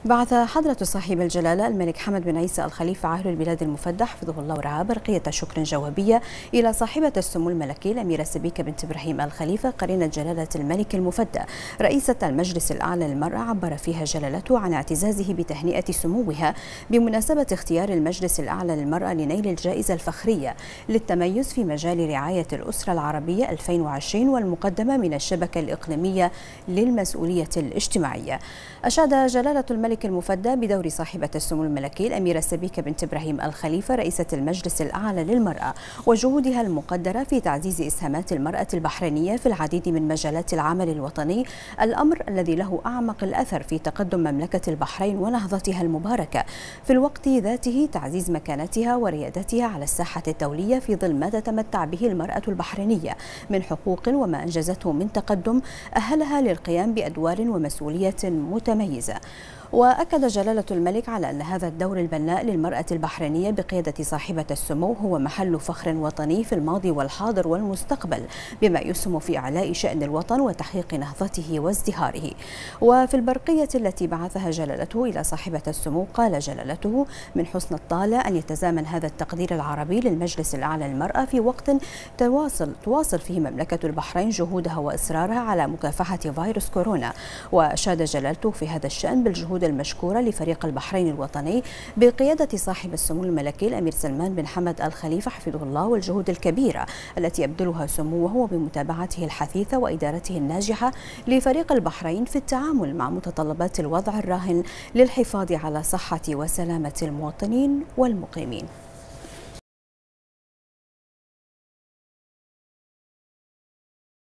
بعث حضرة صاحب الجلالة الملك حمد بن عيسى الخليفة عاهل البلاد المفدى حفظه الله ورعاه برقية شكر جوابية إلى صاحبة السمو الملكي الأميرة سبيكة بنت إبراهيم الخليفة قرينة جلالة الملك المفدى رئيسة المجلس الأعلى للمرأة، عبر فيها جلالته عن اعتزازه بتهنئة سموها بمناسبة اختيار المجلس الأعلى للمرأة لنيل الجائزة الفخرية للتميز في مجال رعاية الأسرة العربية 2020 والمقدمة من الشبكة الإقليمية للمسؤولية الاجتماعية. أشاد جلالة الملك المفدى بدور صاحبة السمو الملكي الأميرة سبيكة بنت إبراهيم الخليفة رئيسة المجلس الأعلى للمرأة وجهودها المقدرة في تعزيز إسهامات المرأة البحرينية في العديد من مجالات العمل الوطني، الأمر الذي له أعمق الأثر في تقدم مملكة البحرين ونهضتها المباركة، في الوقت ذاته تعزيز مكانتها وريادتها على الساحة الدولية في ظل ما تتمتع به المرأة البحرينية من حقوق وما أنجزته من تقدم أهلها للقيام بأدوار ومسؤولية متميزة. وأكد جلالة الملك على أن هذا الدور البناء للمرأة البحرينية بقيادة صاحبة السمو هو محل فخر وطني في الماضي والحاضر والمستقبل، بما يسهم في إعلاء شأن الوطن وتحقيق نهضته وازدهاره. وفي البرقية التي بعثها جلالته إلى صاحبة السمو قال جلالته: من حسن الطالع أن يتزامن هذا التقدير العربي للمجلس الأعلى للمرأة في وقت تواصل فيه مملكة البحرين جهودها وإصرارها على مكافحة فيروس كورونا. وأشاد جلالته في هذا الشأن بالجهود المشكورة لفريق البحرين الوطني بقيادة صاحب السمو الملكي الأمير سلمان بن حمد الخليفة حفظه الله، والجهود الكبيرة التي يبذلها سموه بمتابعته الحثيثة وإدارته الناجحة لفريق البحرين في التعامل مع متطلبات الوضع الراهن للحفاظ على صحة وسلامة المواطنين والمقيمين.